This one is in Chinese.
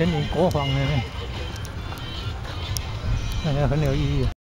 森林国防那边，感觉很有意义。